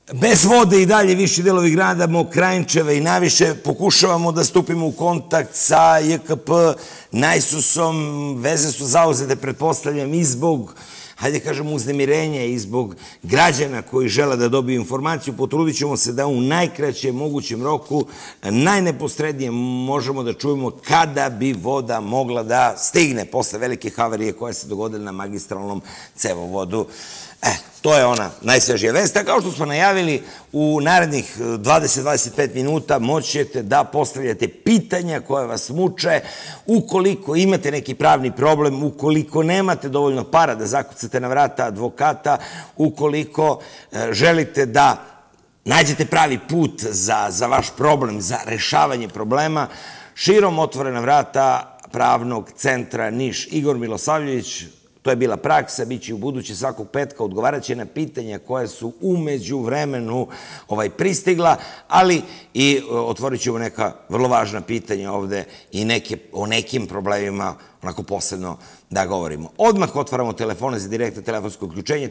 Bez vode i dalje viši delovi grada, Mokranjčeva i naviše. Pokušavamo da stupimo u kontakt sa JKP Najsusom. Veze su zauzete, pretpostavljam, i zbog, hajde kažemo, uznemirenja i zbog građana koji žele da dobiju informaciju. Potrudit ćemo se da u najkraćem mogućem roku, najneposrednije možemo da čujemo kada bi voda mogla da stigne posle velike havarije koja se dogodila na magistralnom cevovodu. To je ona najsvežija vest. A kao što smo najavili, u narednih 20-25 minuta moći ćete da postavljate pitanja koje vas muče. Ukoliko imate neki pravni problem, ukoliko nemate dovoljno para da zakucate na vrata advokata, ukoliko želite da nađete pravi put za vaš problem, za rešavanje problema, širom otvorena vrata Pravnog centra Niš. Igor Milosavljević, to je bila praksa, bit će u buduće svakog petka, odgovarat će na pitanja koja su umeđu vremenu pristigla, ali i otvorit ćemo neka vrlo važna pitanja ovde i o nekim problemima onako posebno da govorimo. Odmah otvaramo telefone za direktno telefonsko uključenje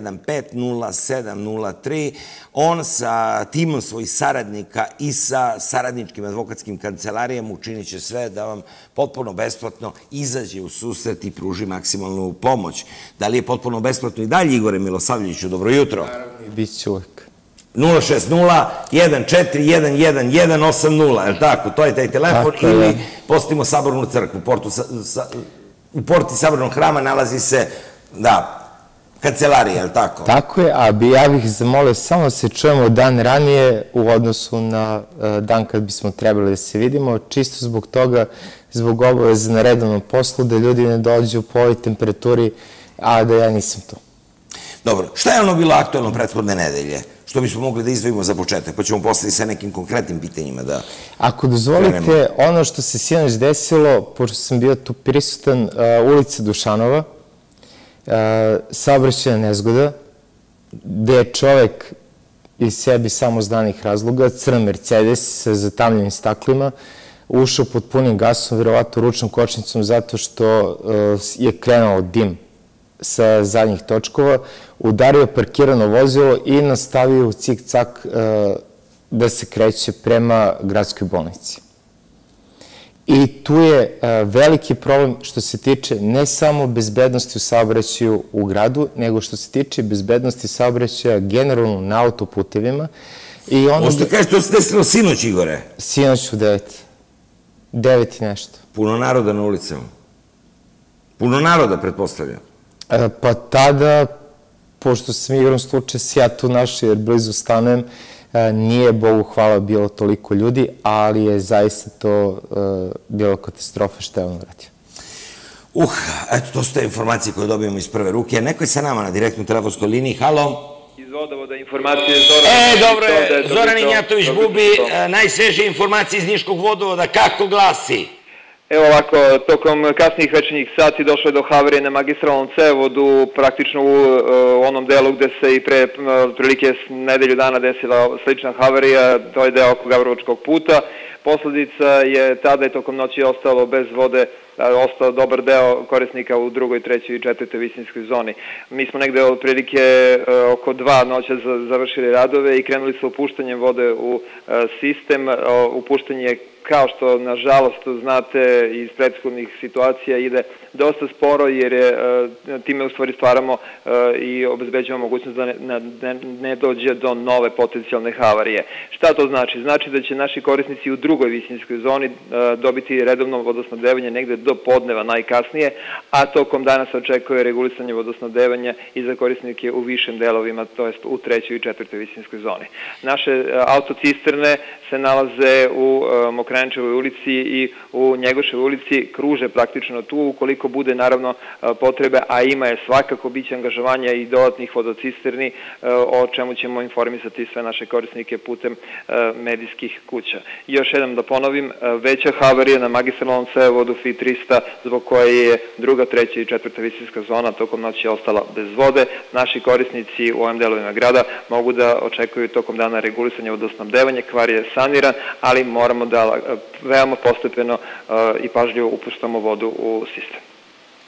415-0703. On sa timom svojih saradnika i sa saradničkim advokatskim kancelarijama učinit će sve da vam potpuno besplatno izađe u susret i pruži maksimalnu pomoć. Da li je potpuno besplatno i dalje, Igore Milosavljeviću? Dobro jutro. Naravno, i bit će uvek. 060-14-11-180, je li tako? To je taj telefon, ili postavimo Sabornu crkvu. U porti Sabornog hrama nalazi se, kancelarija, je li tako? Tako je, a ja bih zamolio samo se čujemo dan ranije u odnosu na dan kad bismo trebali da se vidimo, čisto zbog toga, zbog obaveza na redovnom poslu, da ljudi ne dođu po ovoj temperaturi, a da ja nisam tu. Dobro, šta je ono bilo aktualno prethodne nedelje? Što bismo mogli da izdvojimo za početak, pa ćemo postaviti sa nekim konkretnim pitanjima da... Ako dozvolite, ono što se sinoć desilo, pošto sam bio tu prisutan, ulica Dušanova, saobraćajna nezgoda, gde je čovek iz sebi samozdanih razloga, crn Mercedes sa zatamljenim staklima, ušao pod punim gasom, verovatno ručnom kočnicom, zato što je krenuo dim sa zadnjih točkova, udario parkirano vozilo i nastavio u cik-cak da se kreće prema gradskoj bolnici. I tu je veliki problem što se tiče ne samo bezbednosti u saobraćaju u gradu, nego što se tiče bezbednosti saobraćaja generalno na autoputevima. Možete kažete, to se desilo sinoć, Igore? Sinoć u 9. 9 i nešto. Puno naroda na ulicama? Puno naroda, pretpostavljam? Pa tada, pošto sam igrom slučaj se ja tu našao jer blizu stanujem, nije, Bogu hvala, bilo toliko ljudi, ali je zaista to bilo katastrofa što je on uradio. Eto, to su te informacije koje dobijemo iz prve ruke. Neko je sa nama na direktnoj telefonskoj liniji. Halo? Iz Vodovoda informacije Zoran... Dobro je, Zoran Injatović-Bubi, najsvežije informacije iz Niškog vodovoda. Kako glasi? Evo ovako, tokom kasnijih večernjih sati došlo je do havarije na magistralnom cevovodu, praktično u onom delu gde se i pre prilike nedelju dana desila slična havarija, to je deo oko Gavrovačkog puta. Posledica je tada i tokom noći ostalo bez vode, ostao dobar deo korisnika u drugoj, trećoj i četvrtoj visinskoj zoni. Mi smo negde od prilike oko 2 noća završili radove i krenuli sa upuštanjem vode u sistem. Upuštanje je, kao što nažalost znate iz prethodnih situacija, ide dosta sporo jer time u stvari stvaramo i obezbeđujemo mogućnost da ne dođe do nove potencijalne havarije. Šta to znači? Znači da će naši korisnici u drugoj visinskoj zoni dobiti redovno vodosnabdevanje negde do podneva najkasnije, a tokom dana se očekuje regulisanje vodosnabdevanja i za korisnike u višim delovima, to jest u trećoj i četvrtoj visinskoj zoni. Naše autocisterne se nalaze u Mokranjčevoj ulici i u Njegoševoj ulici, kruže praktično tu, ukoliko bude naravno potrebe, a ima je svakako, biće angažovanja i dodatnih vodocisterni, o čemu ćemo informisati sve naše korisnike putem medijskih kuća. Još jednom da ponovim, veća havarija na magistralnom cevovodu FI-300, zbog koje je druga, treća i četvrta visinska zona tokom noći ostala bez vode. Naši korisnici u ovim delovima grada mogu da očekuju tokom dana regulisanje vodosnabdevanja, kvar je saniran, ali moramo da veoma postepeno i pažljivo upuštamo vodu u sistem.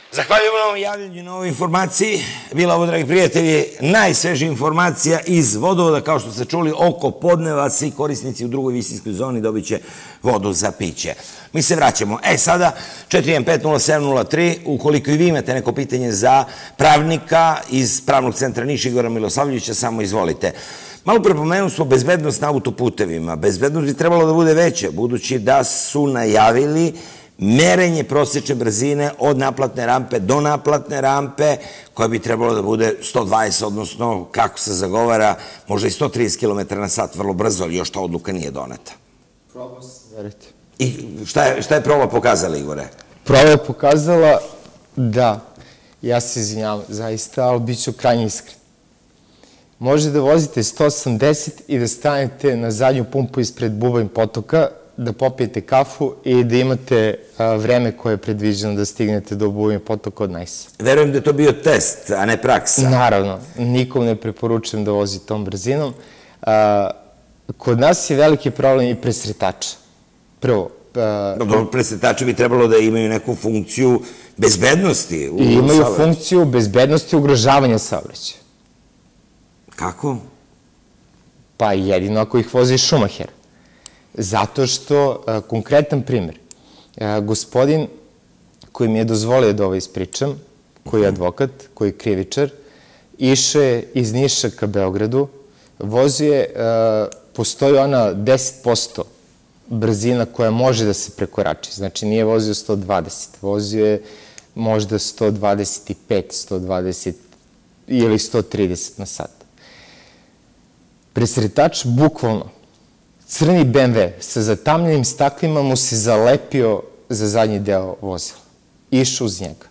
Zahvaljujemo na ovom javljanju, na ovoj informaciji. Bila ovo, dragi prijatelji, najsvežija informacija iz vodovoda. Kao što ste čuli, oko podneva svi korisnici u drugoj visinskoj zoni dobit će vodu za piće. Mi se vraćamo. Sada 415-0703, ukoliko i vi imate neko pitanje za pravnika iz Pravnog centra Niš Igora Milosavljevića, samo izvolite. Malo prepomenuli smo bezbednost na autoputevima. Bezbednost bi trebalo da bude veća, budući da su najavili merenje prosječne brzine od naplatne rampe do naplatne rampe, koja bi trebalo da bude 120, odnosno, kako se zagovara, možda i 130 km/h, vrlo brzo, ali još ta odluka nije doneta. Proba se, verite. I šta je proba pokazala, Igore? Proba je pokazala da, ja se izvinjavam zaista, ali bit ću krajnje iskren. Možete da vozite 180 i da stanete na zadnju pumpu ispred Bubanj potoka, da popijete kafu i da imate vreme koje je predviđeno da stignete do Bubanj potoka od Najsa. Verujem da je to bio test, a ne praksa. Naravno, nikom ne preporučujem da vozi tom brzinom. Kod nas je veliki problem i presretača. Prvo... Presretači bi trebalo da imaju neku funkciju bezbednosti u saobraćaju. Imaju funkciju bezbednosti ugrožavanja saobraćaja. Kako? Pa jedino ako ih vozi Schumacher. Zato što, konkretan primjer, gospodin koji mi je dozvolio da ovo ispričam, koji je advokat, koji je krivičar, išao je iz Niša ka Beogradu, vozio je, postoji ona 10% brzina koja može da se prekorači, znači nije vozio 120, vozio je možda 125, 120 ili 130 na sat. Presretač bukvalno, crni BMW sa zatamljenim staklima mu se zalepio za zadnji deo vozila. Išao uz njega.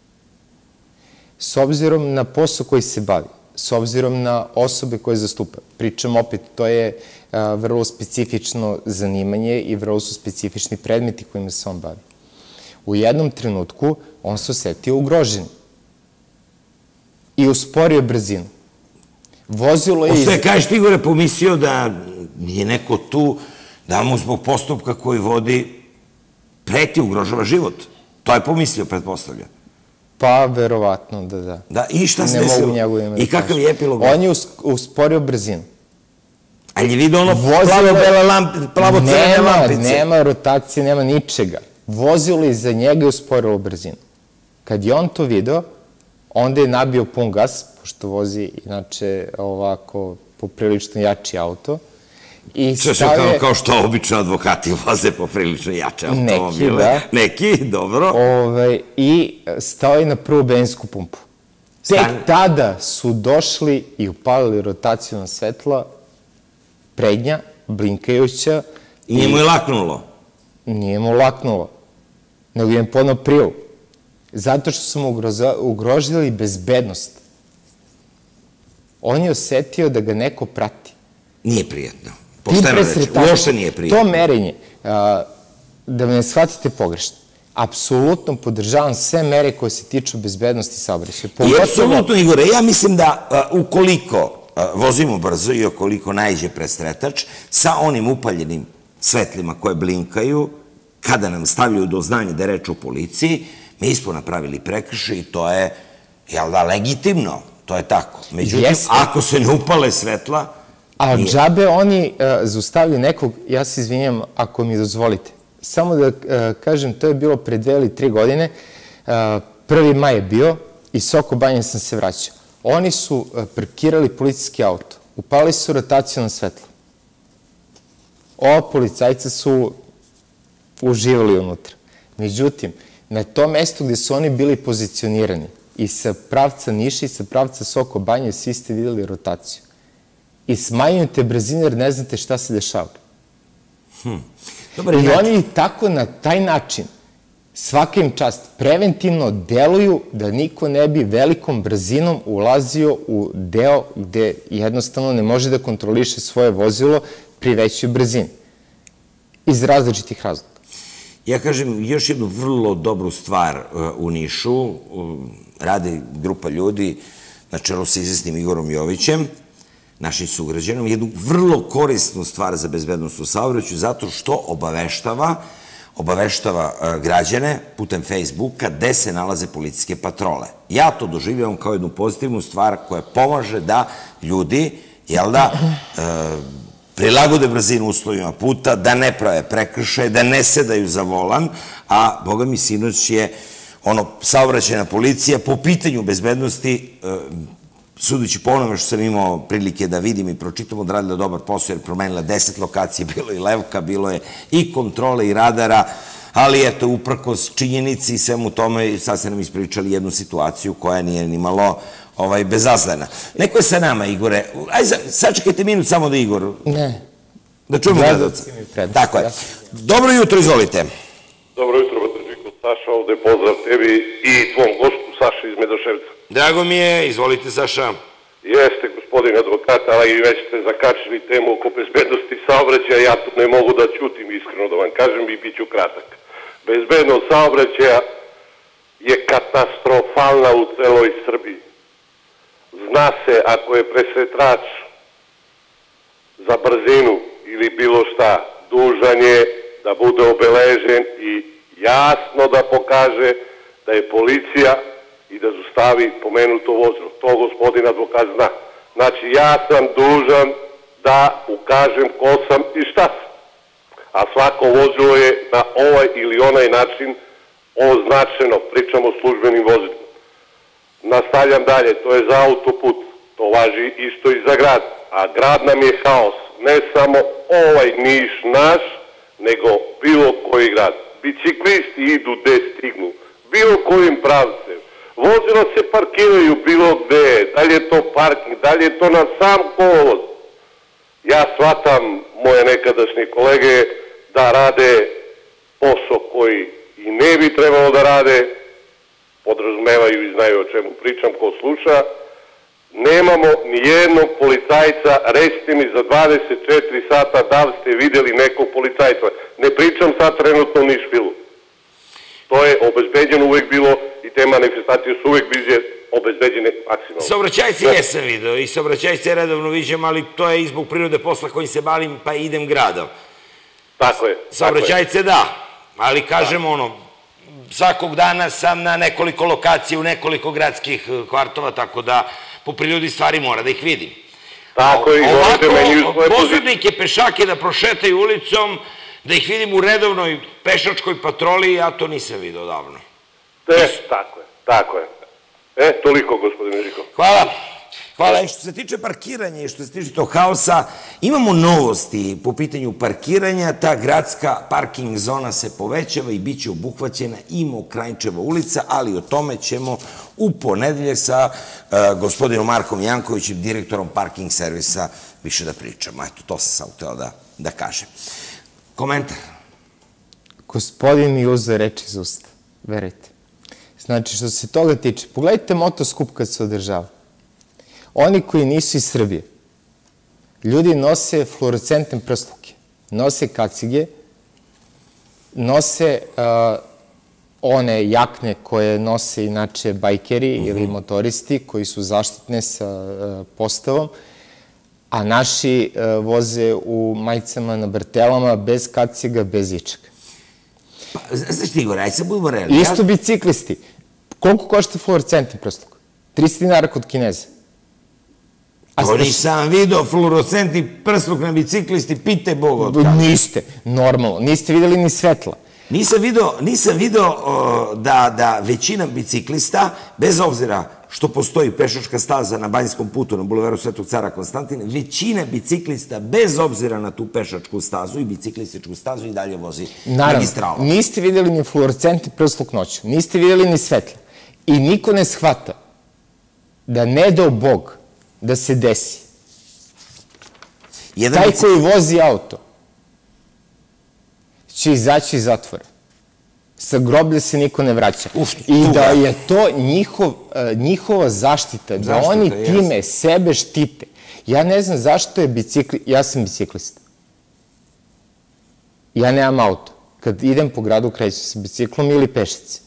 S obzirom na posao koji se bavi, s obzirom na osobe koje zastupa, pričam opet, to je vrlo specifično zanimanje i vrlo su specifični predmeti kojima se on bavi. U jednom trenutku on se osetio ugrožen i usporio brzinu. Vozilo je... Ostaje, kažeš ti, Igore, pomislio da je neko tu, da mu zbog postupka koji vodi preti, ugrožava život. To je pomislio, pretpostavlja. Pa, verovatno, da. Da, i šta se desilo? I kakav je epilog? On je usporio brzinu. Ali je vidio ono plavo-crvene lampice? Nema rotacije, nema ničega. Vozilo iza njega je usporilo brzinu. Kad je on to video, onda je nabio pun gas, pošto vozi inače ovako poprilično jači auto. Kao što obično advokati voze poprilično jače automobile. Neki, da. Neki, dobro. I stao je na prvu benzinsku pumpu. Tek tada su došli i upalili rotacijona svetla, prednja, blinkajuća. I nije mu je laknulo? Nije mu laknulo, nego je podno prijavu. Zato što su mu ugrožili bezbednost. On je osetio da ga neko prati. Nije prijetno. Pošteno reći, uopšte nije prijetno. To merenje, da me ne shvatite pogrešno, apsolutno podržavam sve mere koje se tiču bezbednosti saobraćaja. I apsolutno, Igore, ja mislim da ukoliko vozimo brzo i ukoliko naiđe presretač, sa onim upaljenim svetlima koje blinkaju, kada nam stavljaju do znanja da je reč o policiji, mi smo napravili prekršaj i to je, jel da, legitimno, to je tako. Međutim, ako se ne upale svetla... A džabe oni zaustavili nekog, ja se izvinjam ako mi dozvolite, samo da kažem, to je bilo pre 2 ili 3 godine, 1. maj je bio i Soko Banje sam se vraćao. Oni su parkirali policijski auto, upali su rotacijona svetla. Ova policajca su uživali unutra. Međutim, na tom mestu gde su oni bili pozicionirani i sa pravca Niša i sa pravca Soko Banje, svi ste videli rotaciju. I smanjujete brzine jer ne znate šta se dešava. I oni tako na taj način, svaka im čast, preventivno deluju da niko ne bi velikom brzinom ulazio u deo gde jednostavno ne može da kontroliše svoje vozilo pri većoj brzini. Iz različitih razloga. Ja kažem još jednu vrlo dobru stvar u Nišu. Radi grupa ljudi na čelu sa izvesnim Igorom Jovićem, našim sugrađanom, jednu vrlo korisnu stvar za bezbednost u saobraćaju, zato što obaveštava obaveštava građane putem Facebooka gde se nalaze policijske patrole. Ja to doživljavam kao jednu pozitivnu stvar koja pomaže da ljudi, jel da, prilagode brzinu uslovima puta, da ne prave prekršaje, da ne sedaju za volan, a boga mi sinoć je saobraćajna policija po pitanju bezbednosti, sudeći po onome što sam imao prilike da vidim i pročitam, odradila dobar posao jer promenila 10 lokacije, bilo je levka, bilo je i kontrole i radara, ali eto, uprkos činjenici i svemu tome, sad ste nam ispričali jednu situaciju koja nije ni malo bezazlena. Neko je sa nama, Igore. Ajde, sačekajte minut samo da Igor... Ne. Da čujemo gledalca. Tako je. Dobro jutro, izvolite. Dobro jutro, Batrđiko. Saša, ovde pozdrav tebi i tvom gostu, Saša iz Medoševca. Drago mi je, izvolite, Saša. Jeste, gospodin advokat, ali već ste zakačili temu oko bezbednosti saobraćaja, ja tu ne mogu da ćutim, iskreno da vam kažem, i bit ću kratak. Bezbednost saobraćaja je katastrofalna u celoj Srbiji. Zna se, ako je presretrač za brzinu ili bilo šta, dužan je da bude obeležen i jasno da pokaže da je policija i da zustavi pomenuto vozilo. To gospodin advokat zna. Znači, ja sam dužan da ukažem ko sam i šta sam. A svako vozilo je na ovaj ili onaj način označeno. Pričamo o službenim vozilima. Nastavljam dalje, to je za autoput. To važi isto i za grad. A grad nam je haos. Ne samo ovaj Niš naš, nego bilo koji grad. Biciklisti idu gde stignu. Bilo kojim pravcem. Vozila se parkiraju bilo gde, da li je to parking, da li je to na sam kolovoz. Ja shvatam moje nekadašnje kolege da rade posao koji i ne bi trebalo da rade, podrazumevaju i znaju o čemu pričam, ko sluša. Nemamo ni jednog policajca, recite mi za 24 sata da li ste videli nekog policajca. Ne pričam sad trenutno o Nišvilu. To je obezbeđeno uvek bilo i te manifestacije su uvek bliže obezbeđene maksimalno. Saobraćajce jesam video i saobraćajce redovno viđem, ali to je i zbog prirode posla kojim se bavim, pa idem gradom. Tako je. Saobraćajce da, ali kažem svakog dana sam na nekoliko lokacija u nekoliko gradskih kvartova, tako da po prirodi stvari mora da ih vidim. Tako je, izvolite meni u svoje pozicije. Posrednike, pešake da prošetaju ulicom, da ih vidim u redovnoj pešačkoj patroli, ja to nisam vidio davno. Tako je, tako je. Toliko, gospodine Žiko. Hvala. Hvala. I što se tiče parkiranja i što se tiče tog haosa, imamo novosti po pitanju parkiranja. Ta gradska parking zona se povećava i bit će obuhvaćena i Mokranjčeva ulica, ali o tome ćemo u ponedeljak sa gospodinom Markom Jankovićem, direktorom parking servisa, više da pričamo. Eto, to sam samo hteo da kažem. Komentar? Gospodin mi uzeo reči iz usta, verujte. Znači, što se toga tiče, pogledajte motoskup kad se održava. Oni koji nisu iz Srbije, ljudi nose fluorescentne prsluke, nose kacige, nose one jakne koje nose inače bajkeri ili motoristi koji su zaštitne sa postavom, a naši voze u majicama na brtelama, bez kaciga, bez ičega. Znaš ti, Igor, ajde se budemo realni. Isto biciklisti. Koliko košta fluorescentni prsluk? 300 dinara kod Kineza. To nisam vidio, fluorescentni prsluk na biciklisti, pite Boga od kada. Niste, normalno. Niste videli ni svetla. Nisam vidio da većina biciklista, bez obzira što postoji pešačka staza na Banjskom putu, na bulevaru Svetog cara Konstantina, većina biciklista, bez obzira na tu pešačku stazu i biciklističku stazu, i dalje vozi magistralno. Naravno, niste videli ni fluorescentni prsluk noću, niste videli ni svetla. I niko ne shvata da ne dao Bog da se desi. Taj koji vozi auto će izaći iz zatvora. Sa groblja se niko ne vraća. I da je to njihova zaštita, da oni time sebe štite. Ja ne znam zašto je ja sam biciklista. Ja nemam auto. Kad idem po gradu, krećem se biciklom ili pešice.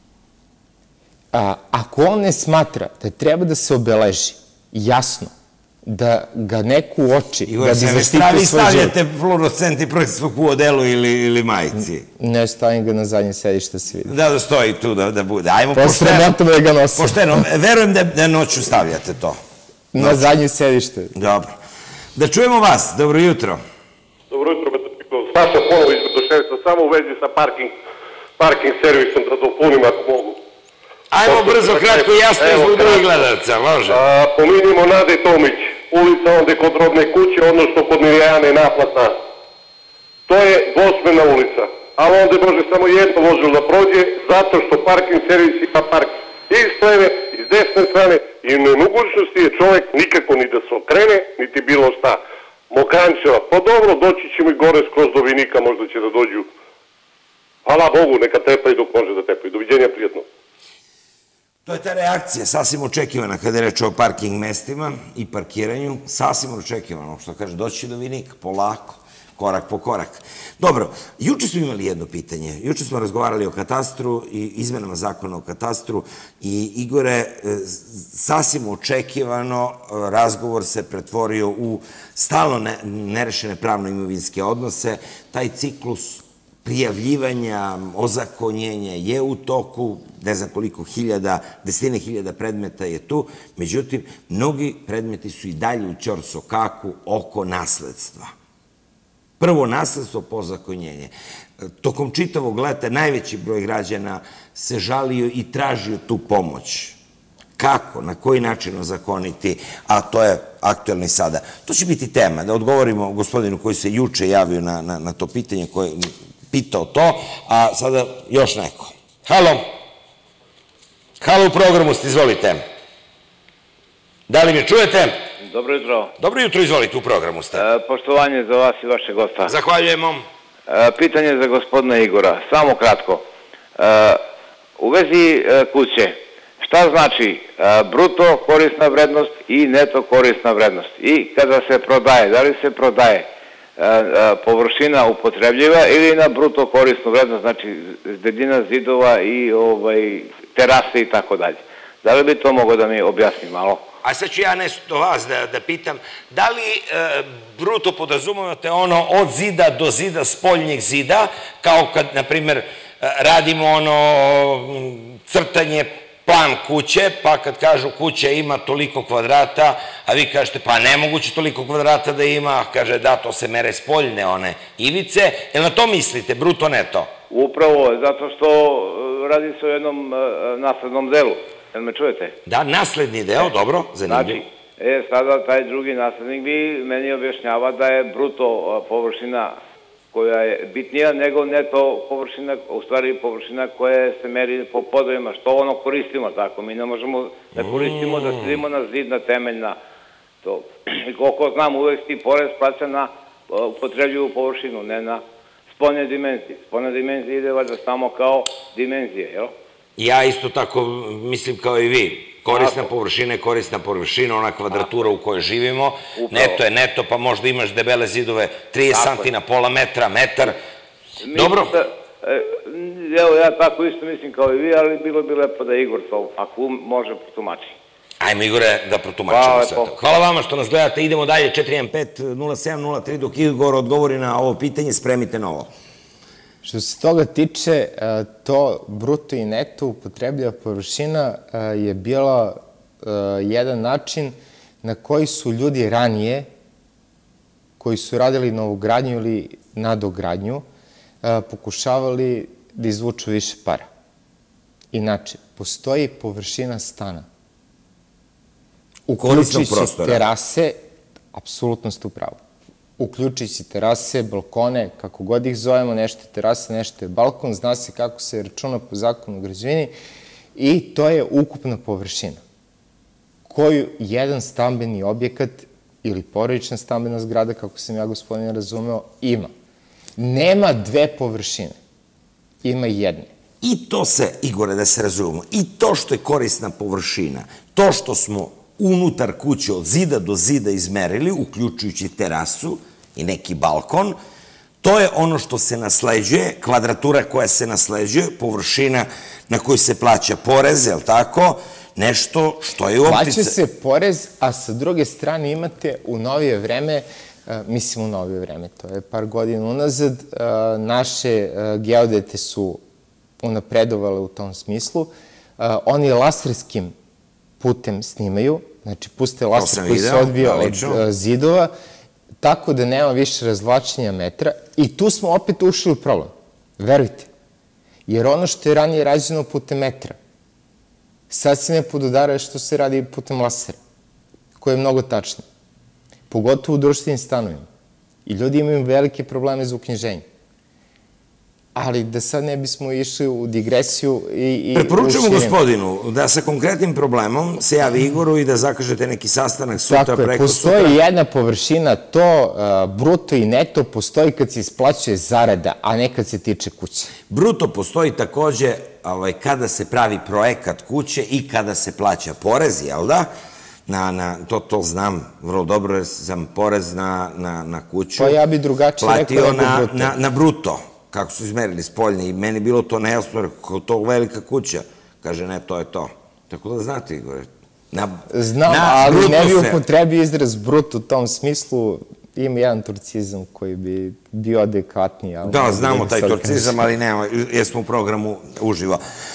Ako on ne smatra da treba da se obeleži jasno da ga neko uoči, da Igor, bi se vi zaštitio svoj život. stavljate fluorescentni prst u odelu ili majici? Ne, stavim ga na zadnje sedište, se vidi. Da stoji tu, da bude. Ajmo Posle remota da ga nosim. Pošteno, verujem da noću stavljate to. Na zadnje sedište. Dobro. Da čujemo vas, dobro jutro. Dobro jutro, Saša ponovo iz Brdoševca, samo u vezi sa parking servisom da dopunim ako mogu. Ajmo brzo, kratko, jasno je zbog drugih gledalca, može. Pominimo Nade Tomić, ulica onda kod Rodne kuće, odnosno kod Mirjane naplatna. To je dvosmerna ulica, ali onda može samo jedno vozilo da prođe, zato što parking servis ima parking i s leve, i s desne strane, i u nemogućnosti je čovjek nikako ni da se okrene, niti bilo šta. Mokrančeva, pa dobro, doći ćemo i gore skroz do Vinika, možda će da dođu. Hvala Bogu, neka tepaju dok može da tepaju. Doviđenja, prijetno. To je ta reakcija, sasvim očekivana kada je reč o parking mestima i parkiranju, sasvim očekivano, što kaže, doći do Vinika, polako, korak po korak. Dobro, juče smo imali jedno pitanje, juče smo razgovarali o katastru i izmenama zakona o katastru i Igore, sasvim očekivano razgovor se pretvorio u stalno nerešene pravno-imovinske odnose, taj ciklus prijavljivanja, ozakonjenja je u toku, ne znam koliko hiljada, desetine hiljada predmeta je tu, međutim, mnogi predmeti su i dalje u ćorsokaku oko nasledstva. Prvo nasledstvo, pozakonjenje. Tokom čitavog leta najveći broj građana se žalio i tražio tu pomoć. Kako, na koji način ozakoniti, a to je aktuelno i sada. To će biti tema, da odgovorimo gospodinu koji se juče javio na to pitanje, koje pitao to, a sada još neko. Halo? Halo, u programu ste, izvolite. Da li me čujete? Dobro jutro. Dobro jutro, izvolite, u programu ste. Poštovanje za vas i vaše gosta. Zahvaljujemo. Pitanje za gospodina Igora, samo kratko. U vezi kuće, šta znači bruto korisna vrednost i neto korisna vrednost? I kada se prodaje, da li se prodaje površina upotrebljiva ili na bruto korisnu vrednost, znači zidina, zidova i terase i tako dalje. Da li bi to mogo da mi objasni malo? A sad ću ja nešto vas da pitam, da li bruto podrazumevate ono od zida do zida, spoljnjeg zida, kao kad, na primer, radimo ono crtanje plan kuće, pa kad kažu kuća ima toliko kvadrata, a vi kažete pa nemoguće toliko kvadrata da ima, kaže da, to se mere spoljne one ivice, jel na to mislite, bruto neto? Upravo, zato što radi se o jednom naslednom delu, jel me čujete? Da, nasledni deo, dobro, zanimljivo. Znači, sada taj drugi naslednik bi meni objašnjava da je bruto površina koja je bitnija nego neto površina, u stvari površina koja se meri po podovima, što ono koristimo tako. Mi ne možemo da koristimo, da sedimo na zid, na temelj, na to. I koliko znam, uvek ti porez plaća na upotrebljivu površinu, ne na spoljne dimenzije. Spoljne dimenzije ide valjda samo kao dimenzije, jel? Ja isto tako mislim kao i vi. Korisna površina je korisna površina, ona kvadratura u kojoj živimo. Neto je neto, pa možda imaš debele zidove 30 santi na pola metra, metar. Dobro? Evo, ja tako isto mislim kao i vi, ali bilo bi lepo da Igor to, ako može, protumači. Ajmo, Igore, da protumačimo sve to. Hvala vama što nas gledate. Idemo dalje, 415-0703, dok Igor odgovori na ovo pitanje, spremite novo. Što se toga tiče, to bruto i neto upotrebljiva površina je bila jedan način na koji su ljudi ranije, koji su radili novogradnju ili nadogradnju, pokušavali da izvuču više para. Inače, postoji površina stana. Uključujući terase, apsolutno ste u pravu. Uključujući terase, balkone, kako god ih zovemo, nešto je terasa, nešto je balkon, zna se kako se računa po zakonu o građevini i to je ukupna površina koju jedan stambeni objekat ili porodična stambena zgrada, kako sam ja gospodine razumeo, ima. Nema dve površine, ima jedne. I to se, Igore, da se razumemo, i to što je korisna površina, to što smo unutar kuće od zida do zida izmerili, uključujući terasu i neki balkon, to je ono što se nasleđuje, kvadratura koja se nasleđuje, površina na koju se plaća porez, je li tako? nešto što je u optice. Plaća se porez, a sa druge strane imate u novije vreme, mislim u novije vreme, to je par godina unazad, naše geodete su unapredovale u tom smislu. Oni laserskim putem snimaju, znači puste laser koji se odbija od zidova, tako da nema više razvlačenja metra i tu smo opet ušli u problem. Verujte. Jer ono što je ranije rađeno putem metra, sad se ne podudara što se radi putem lasera, koje je mnogo tačno. Pogotovo u društvenim stanovima. I ljudi imaju velike probleme za uknjiženje. Ali da sad ne bismo išli u digresiju i preporučujemo gospodinu da sa konkretnim problemom se javi Igoru i da zakažete neki sastanak sutra, preko sutra. Postoji jedna površina, to bruto i neto postoji kad se isplaćuje zarada, a ne kad se tiče kuće. Bruto postoji takođe kada se pravi projekat kuće i kada se plaća porez, jel da? To znam vrlo dobro jer sam porez na kuću pa ja bi drugačije rekao na bruto. Kako su izmerili spoljne i meni bilo to nejasno, jer to velika kuća. Kaže, ne, to je to. Tako da znate, Igore. Znam, ali ne bi upotrebio izraz brut u tom smislu. Ima jedan turcizam koji bi bio adekvatniji. Da, znamo taj turcizam, ali nema, jer smo u programu uživo.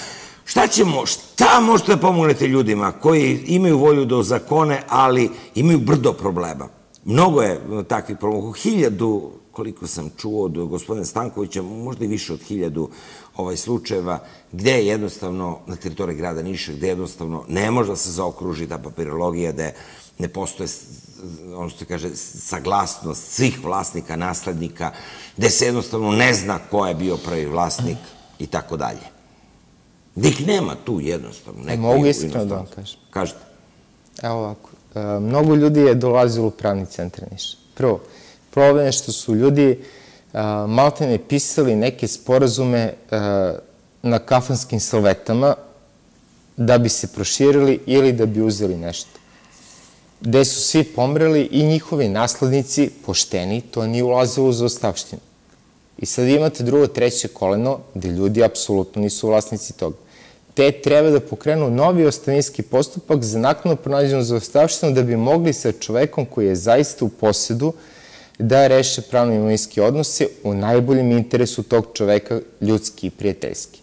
Šta možete da pomognete ljudima koji imaju volju do zakone, ali imaju brdo problema? Mnogo je takvih problema. 1000, koliko sam čuo od gospodina Stankovića, možda i više od 1000 slučajeva, gde je jednostavno na teritoriji grada Niša, gde jednostavno ne može da se zaokruži ta papirologija, gde ne postoje, ono što se kaže, saglasnost svih vlasnika, naslednika, gde se jednostavno ne zna ko je bio prvi vlasnik i tako dalje. Gde ih nema tu jednostavno. Mogu iskreno da vam kažem. Kažete. Evo ovako. Mnogo ljudi je dolazilo u pravni centar Niša. Prvo, problem je što su ljudi maltene pisali neke sporazume na kafanskim salvetama da bi se proširili ili da bi uzeli nešto. Gde su svi pomreli i njihovi naslednici, pošteni, to nije ulazilo u zaostavštinu. I sad imate drugo, treće koleno, gde ljudi apsolutno nisu vlasnici toga. Te treba da pokrenu novi ostavinski postupak za naknadno pronađenu zaostavštinu da bi mogli sa čovekom koji je zaista u posedu da reše pravno-imovinske odnose u najboljem interesu tog čoveka, ljudski i prijateljski.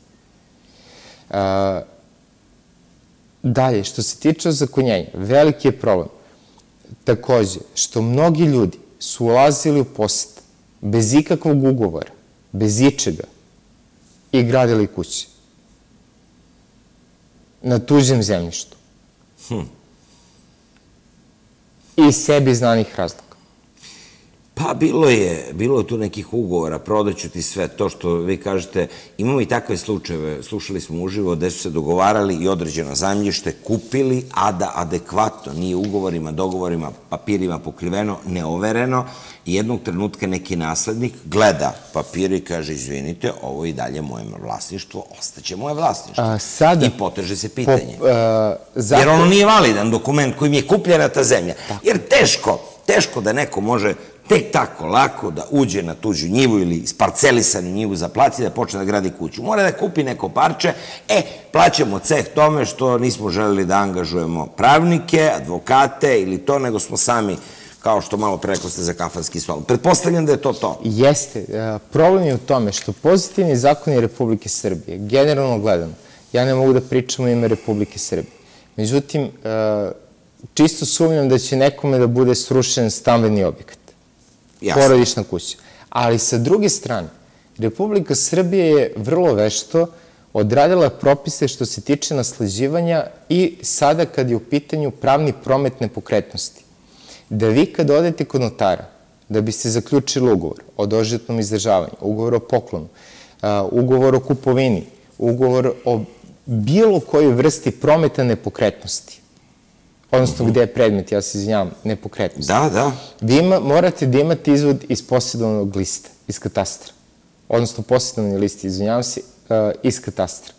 Dalje, što se tiče ozakonjenja, veliki je problem. Takođe, što mnogi ljudi su ulazili u posed bez ikakvog ugovora, bez ičega i gradili kuće na tuđem zemljištu. Iz sebi znanih razloga. Pa bilo je tu nekih ugovora, prodaću ti sve to što vi kažete. Imamo i takve slučajeve, slušali smo uživo, gde su se dogovarali i određeno zemljište, kupili, a da adekvatno, nije ugovorima, dogovorima, papirima pokriveno, neovereno, i jednog trenutka neki naslednik gleda papire i kaže, izvinite, ovo je i dalje moje vlasništvo, ostaće moje vlasništvo. I poteže se pitanje. Jer ono nije validan dokument kojim je kupljena ta zemlja. Jer teško da neko može tek tako lako da uđe na tuđu njivu ili isparcelisanu njivu za placi da počne da gradi kuću. Mora da kupi neko parče, plaćamo ceh tome što nismo želeli da angažujemo pravnike, advokate ili to, nego smo sami, kao što malo pre rekao ste, za kafanski stol. Pretpostavljam da je to to. Jeste. Problem je u tome što pozitivni zakoni Republike Srbije, generalno gledano, ja ne mogu da pričam u ime Republike Srbije. Međutim, čisto sumnjam da će nekome da bude srušen stambeni objekat. Porodična kuća. Ali sa druge strane, Republika Srbije je vrlo vešto odradila propise što se tiče nasleđivanja i sada kad je u pitanju pravni promet nepokretnosti. Da vi kad odete kod notara, da biste zaključili ugovor o doživotnom izdržavanju, ugovor o poklonu, ugovor o kupovini, ugovor o bilo kojoj vrsti prometa nepokretnosti, odnosno gde je predmet, ja se izvinjavam, nepokretnost. Da. Vi morate da imate izvod iz posjedovnog lista, iz katastra. Odnosno posjedovni list, izvinjavam se, iz katastra.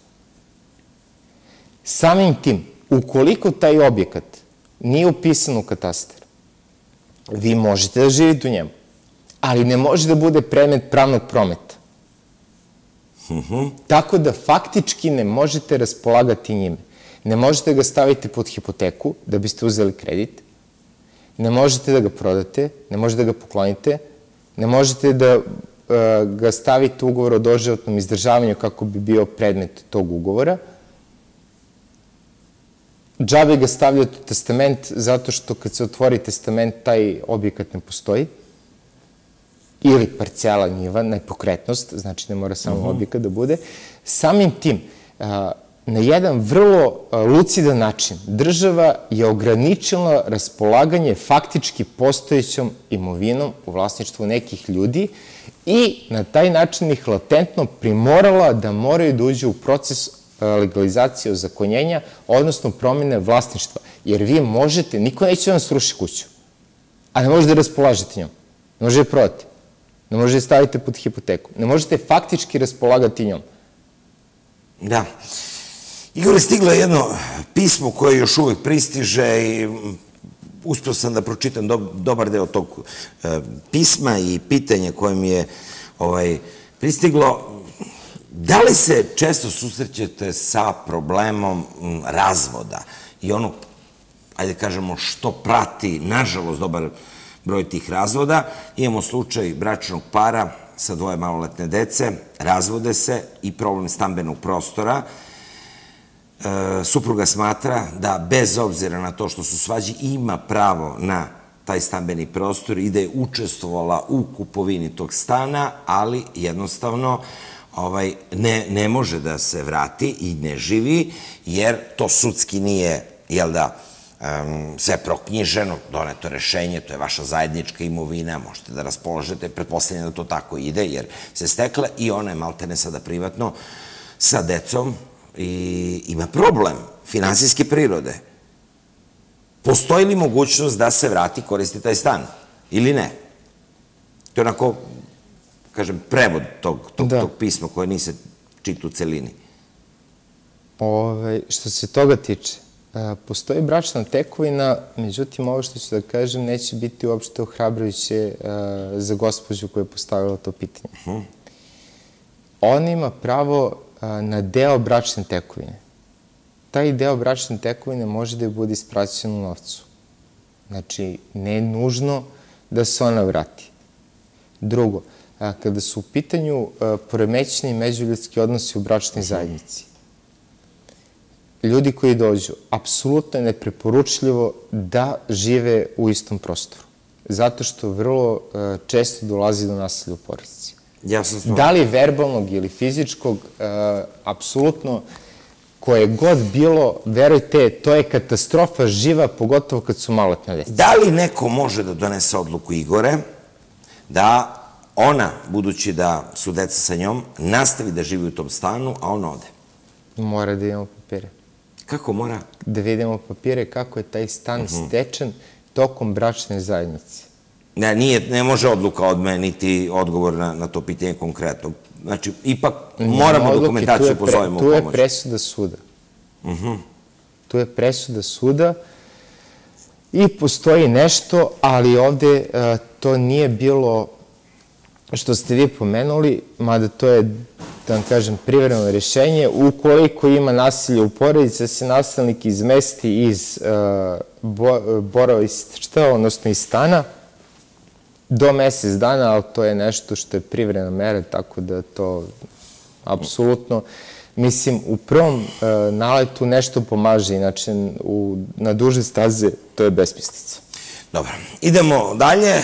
Samim tim, ukoliko taj objekat nije upisan u katastar, vi možete da živite u njemu, ali ne može da bude predmet pravnog prometa. Tako da faktički ne možete raspolagati njime. Ne možete ga staviti pod hipoteku da biste uzeli kredit, ne možete da ga prodate, ne možete da ga poklonite, ne možete da ga stavite u ugovor o doživotnom izdržavanju kako bi bio predmet tog ugovora. Džabe ga stavljate u testament zato što kad se otvori testament taj objekat ne postoji. Ili parcela, njiva, nepokretnost, znači ne mora samo objekat da bude. Samim tim, na jedan vrlo lucidan način država je ograničila raspolaganje faktički postojećom imovinom u vlasništvu nekih ljudi i na taj način ih latentno primorala da moraju da uđu u proces legalizacije ozakonjenja, odnosno promjene vlasništva. Jer vi možete, niko neće vam sruši kuću, a ne možete da raspolažete njom, ne možete da prodati, ne možete da stavite pod hipoteku, ne možete faktički raspolagati njom. Da. Igor, je stiglo jedno pismo koje još uvek pristiže i uspio sam da pročitam dobar deo tog pisma i pitanja koje mi je pristiglo. Da li se često susrećete sa problemom razvoda i ono, ajde kažemo, što prati, nažalost, dobar broj tih razvoda? Imamo slučaj bračnog para sa 2 maloletne dece, razvode se i problem stambenog prostora. Supruga smatra da bez obzira na to što su svađi ima pravo na taj stambeni prostor i da je učestvovala u kupovini tog stana, ali jednostavno ne može da se vrati i ne živi, jer to sudski nije, jel da, sve proknjiženo, doneto rešenje, to je vaša zajednička imovina, možete da raspolažete, pretpostavljam da to tako ide, jer se stekla i ona je maltene sada privatno sa decom i ima problem finansijske prirode. Postoji li mogućnost da se vrati i koristi taj stan ili ne? To je onako, kažem, prevod tog pisma koje nisi čitao u celini. Što se toga tiče, postoji bračna tekovina, međutim, ovo što ću da kažem neće biti uopšte ohrabrujuće za gospođu koja je postavila to pitanje. Ona ima pravo na deo bračne tekovine. Taj deo bračne tekovine može da bude ispraćen u novcu. Znači, ne je nužno da se ona vrati. Drugo, kada su u pitanju poremećeni međuljudski odnosi u bračnoj zajednici, ljudi koji dođu, apsolutno je nepreporučljivo da žive u istom prostoru. Zato što vrlo često dolazi do nasilja u porodici. Da li verbalnog ili fizičkog, apsolutno, koje god bilo, verujte, to je katastrofa živa, pogotovo kad su maloletne dece. Da li neko može da donese odluku, Igore, da ona, budući da su deca sa njom, nastavi da živi u tom stanu, a on ode? Mora da imamo papire. Kako mora? Da vidimo papire kako je taj stan stečen tokom bračne zajednice. Ne može odluka od mene, niti odgovor na to pitanje konkretno. Znači, ipak moramo dokumentaciju pozovemo u pomoć. Tu je presuda suda. Tu je presuda suda i postoji nešto, ali ovde to nije bilo što ste vi pomenuli, mada to je, da vam kažem, privremeno rešenje. Ukoliko ima nasilje u porodici, da se nasilnik izmesti iz boravišta, odnosno iz stana, do mesec dana, ali to je nešto što je privremena mera, tako da to apsolutno, mislim, u prvom naletu nešto pomaže, inače na duže staze to je besmislica. Dobro, idemo dalje,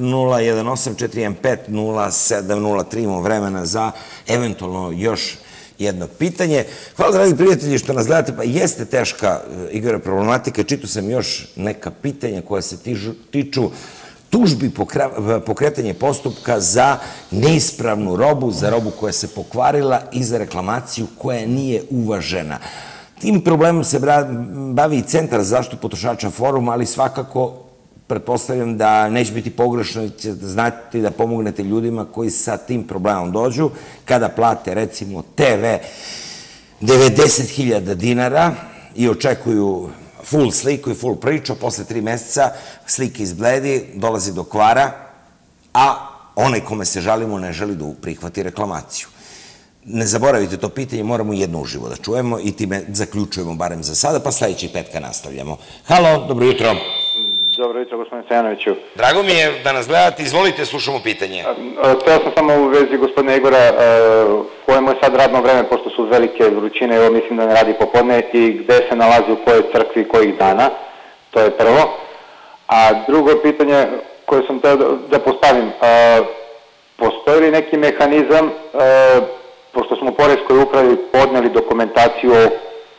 018-415-0703, imamo vremena za eventualno još jedno pitanje. Hvala, dragi prijatelji, što nas gledate, pa jeste teška, Igore, problematika, čitao sam još neka pitanja koja se tiču tužbi pokretanje postupka za neispravnu robu, za robu koja se pokvarila i za reklamaciju koja nije uvažena. Tim problemom se bavi i Centar za zaštitu potrošača Forum, ali svakako pretpostavljam da neće biti pogrešno, ćete znati da pomognete ljudima koji sa tim problemom dođu, kada plate, recimo, TV 90.000 dinara i očekuju full sliku i full priču, posle 3 meseca slika izbledi, dolazi do kvara, a onaj kome se žalimo ne želi da prihvati reklamaciju. ne zaboravite to pitanje, moramo jedno uživo da čujemo i time zaključujemo barem za sada, pa sledećeg petka nastavljamo. Halo, dobro jutro. Dobro jutro, gospodine Stojanoviću. Drago mi je da nas gledate, izvolite, slušamo pitanje. To ja sam samo u vezi gospodina Igora, koje mu je sad radno vreme, pošto su velike vrućine, evo mislim da ne radi popodne, i gde se nalazi u kojoj crkvi kojih dana, to je prvo. A drugo pitanje koje sam teo da postavim, postoji li neki mehanizam, pošto smo u Poreskoj upravi podneli dokumentaciju o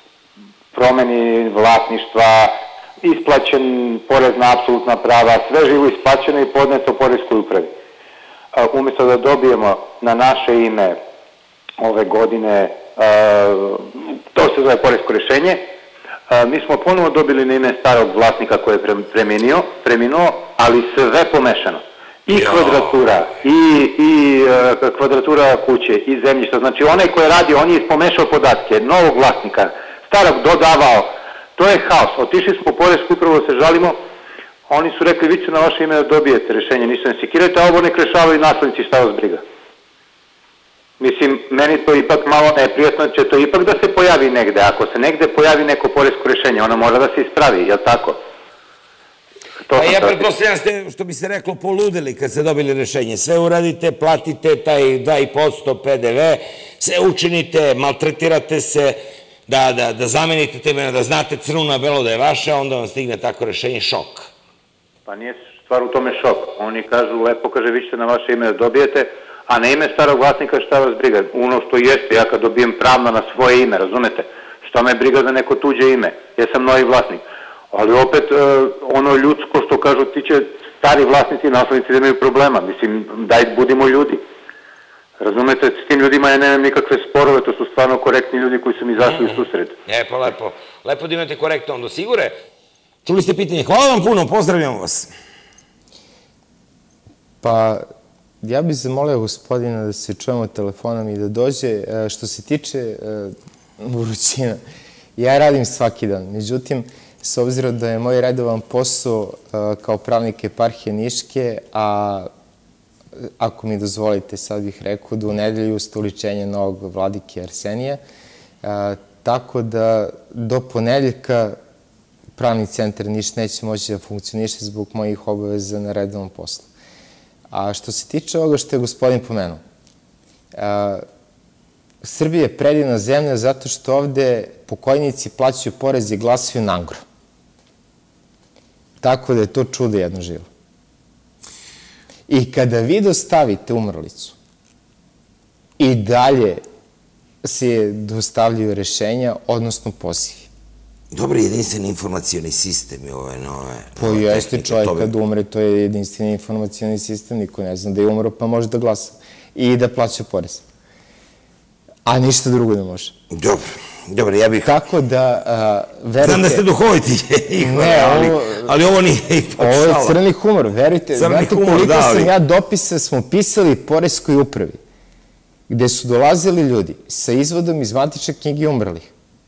promeni vlasništva, isplaćen porez na apsolutna prava, sve živo isplaćeno i podneto Poreskoj upravi. Umjesto da dobijemo na naše ime ove godine, to se zove poresko rešenje, mi smo ponovo dobili na ime starog vlasnika koji je preminuo, ali sve pomešano. I kvadratura, i kvadratura kuće, i zemljišta. Znači onaj koji je radio, on je pomešao podatke novog vlasnika, starog dodavao. To je haos. Otišli smo u Poresku upravo da se žalimo, oni su rekli vi ćete na vaše ime da dobijete rešenje, ništa ne sekirajte, a ovo nek rešavaju naslednici, šta vas briga. Mislim, meni to ipak malo neprijatno, će to ipak da se pojavi negde. Ako se negde pojavi neko poresko rešenje, ono mora da se ispravi, jel tako? Pa ja pretpostavljam ste, što bi se reklo, poludeli kad ste dobili rešenje. Sve uradite, platite taj 2,5% PDV, sve učinite, maltretirate se, da zamenite tebe, da znate crno na belo da je vaše, onda vam stigne tako rešenje, šok. Pa nije stvar u tome šok. Oni kažu, lepo kaže, vi ćete na vaše ime da dobijete, a na ime starog vlasnika šta vas briga? Ono što jeste, ja kad dobijem pravno na svoje ime, razumete? Šta me briga za neko tuđe ime? Ja sam novi vlasnik. Ali opet, ono ljudsko što kažu, ti će stari vlasnici i naslednici da imaju problema. Mislim, daj, budimo ljudi. Razumete, s tim ljudima ja nemam nikakve sporove, to su stvarno korektni ljudi koji su mi izašli u susret. Lepo, lepo. Lepo da imate korektno onda. Sigure, čuli ste pitanje. Hvala vam puno, pozdravljamo vas. Pa, ja bih zamolio gospodina da se čujemo telefonom i da dođe. Što se tiče vrućina, ja radim svaki dan. Međutim, s obzirom da je moj redovan posao kao pravnik eparhije Niške, a ako mi dozvolite, sad bih rekao da u nedelju ustoličenje novog vladike Arsenija, tako da do ponedeljka pravni centar Niš neće moći da funkcioniše zbog mojih obaveza na redovan poslu. A što se tiče ovoga što je gospodin pomenuo, Srbija je predivna zemlja zato što ovde pokojnici plaćaju porez i glasaju na angro. Tako da je to čudo jedno živo. I kada vi dostavite umrlicu i dalje se dostavljaju rešenja, odnosno pozivi. Dobri jedinstveni informacijani sistem i ove nove... Pa jeste, čovjek kad umre, to je jedinstveni informacijani sistem, niko ne zna da je umro, pa može da glasa i da plaća porez. A ništa drugo ne može. Dobro, ja bih... Tako da, verujte... Znam da ste duhoviti, ali ovo nije ipak šala. Ovo je crni humor, verujte. Znate koliko sam ja dopisa smo pisali Poreskoj upravi, gde su dolazili ljudi sa izvodom iz matične knjige umrlih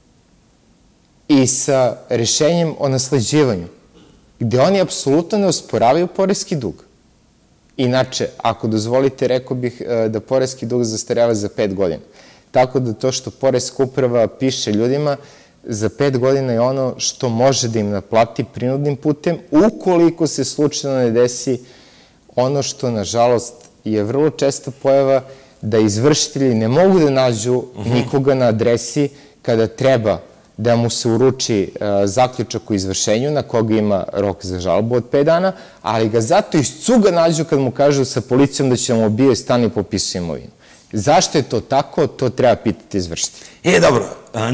i sa rešenjem o nasleđivanju, gde oni apsolutno ne osporavaju poreski dug. Inače, ako dozvolite, rekao bih da poreski dug zastareva za 5 godina. Tako da to što Poreska uprava piše ljudima, za 5 godina je ono što može da im naplati prinudnim putem, ukoliko se slučajno ne desi ono što, nažalost, je vrlo česta pojava, da izvršitelji ne mogu da nađu nikoga na adresi kada treba da mu se uruči zaključak o izvršenju na koga ima rok za žalbu od 5 dana, ali ga zato iz cuga nađu kad mu kažu sa policijom da će mu obio stan i popisu imovinu. Zašto je to tako, to treba pitati izvršitelji. Dobro,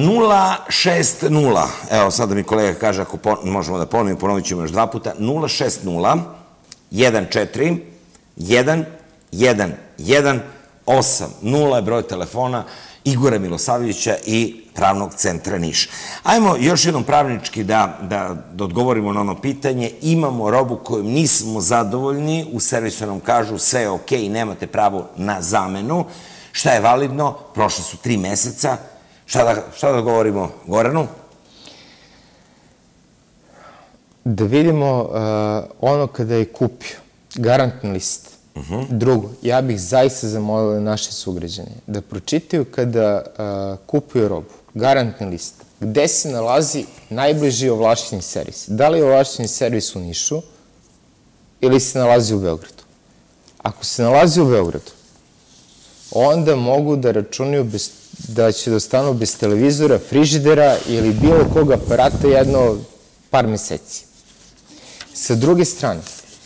060, evo sad da mi kolega kaže ako možemo da ponovit ćemo još 2 puta, 060 14 118 je broj telefona Igora Milosavljevića i Pravnog centra Niš. Ajmo još jednom pravnički da odgovorimo na ono pitanje. Imamo robu kojom nismo zadovoljni, u servisu nam kažu sve je okej, nemate pravo na zamenu. Šta je validno? Prošle su 3 meseca. Šta da govorimo Goranu? Da vidimo ono kada je kupio garantni list. Drugo, ja bih zaista zamolila naše sugrađane da pročitaju kada kupuju robu, garantni list, gde se nalazi najbliži ovlašćeni servis. Da li je ovlašćeni servis u Nišu ili se nalazi u Beogradu? Ako se nalazi u Beogradu, onda mogu da računaju da će da ostanu bez televizora, frižidera ili bilo kog aparata jedno par meseci. Sa druge strane,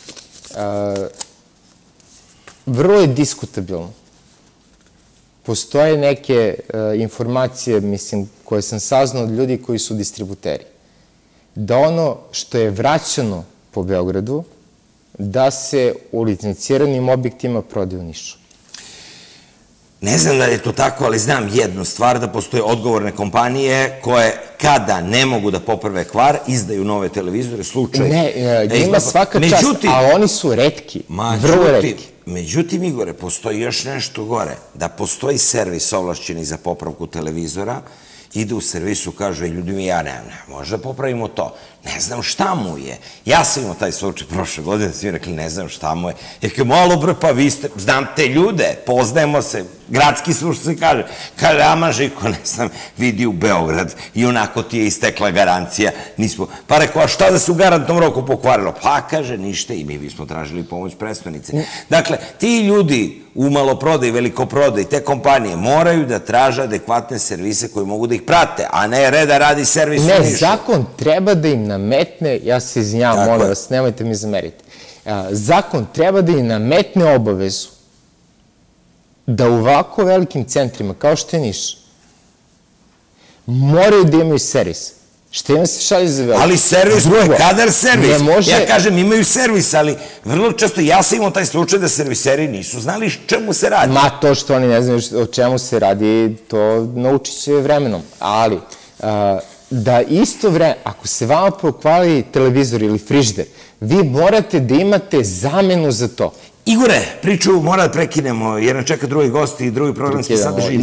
vrlo je diskutabilno. Postoje neke informacije, mislim, koje sam saznao od ljudi koji su distributeri, da ono što je vraćano po Beogradu, da se u licenciranim objektima prodaje u Nišu. Ne znam da je to tako, ali znam jednu stvar, da postoje odgovorne kompanije koje, kada ne mogu da poprave kvar, izdaju nove televizore, slučaj... Ne, ima svaka čast, ali oni su retki, vrlo retki. Međutim, Igore, postoji još nešto gore, da postoji servis ovlašćeni za popravku televizora, ide u servisu, kaže, ljudi mi, ja ne, možda popravimo to. Ne znam šta mu je. Ja sam imao taj slučaj prošle godine, svi rekli, ne znam šta mu je. Jer kao, malo bre, pa vi ste, znam te ljude, poznajemo se, gradski slušaj se kaže, kaže, ama Žiko, ne znam, vidi u Beograd i onako ti je istekla garancija, nismo, pa rekao, a šta da se u garantnom roku pokvarilo? Pa, kaže, ništa i mi bismo tražili pomoć prestonice. Dakle, ti ljudi u maloprodaji, velikoprodaji, te kompanije moraju da traže adekvatne servise koji mogu da ih prate, a ne reda radi servis u Nišu. Ne, zakon treba da im nametne, ja se izvinjavam, molim vas, nemojte mi zameriti, zakon treba da im nametne obavezu da u ovako velikim centrima, kao što je Niš, moraju da imaju servis. Što ima se šalje za veliko? Ali servis, kadar servis. Ja kažem, imaju servis, ali vrlo često, ja sam imao taj slučaj da serviseri nisu znali čemu se radi. Ma, to što oni ne znaju o čemu se radi, to naučit će vremenom. Ali, da isto vreme, ako se vama pokvari televizor ili frižider, vi morate da imate zamenu za to. Igore, priču mora da prekinemo, jer nam čeka drugi gosti i drugi programski sadržaj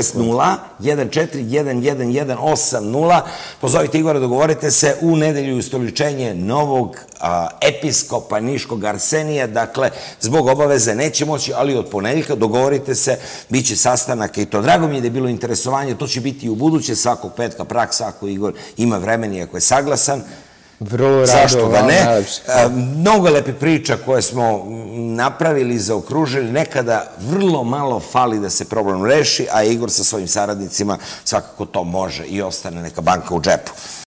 060-14-11-180. Pozovite Igora, dogovorite se u nedelju ustoličenje novog episkopa Niškog Arsenija. Dakle, zbog obaveze neće moći, ali od ponedeljka dogovorite se, bit će sastanak i to. Drago mi je da je bilo interesovanje, to će biti i u buduće, svakog petka praksa, ako Igor ima vremeni, ako je saglasan. Zašto da ne? Mnogo lepe priča koje smo napravili, zaokružili, nekada vrlo malo fali da se problem reši, a Igor sa svojim saradnicima svakako to može i ostane neka banka u džepu.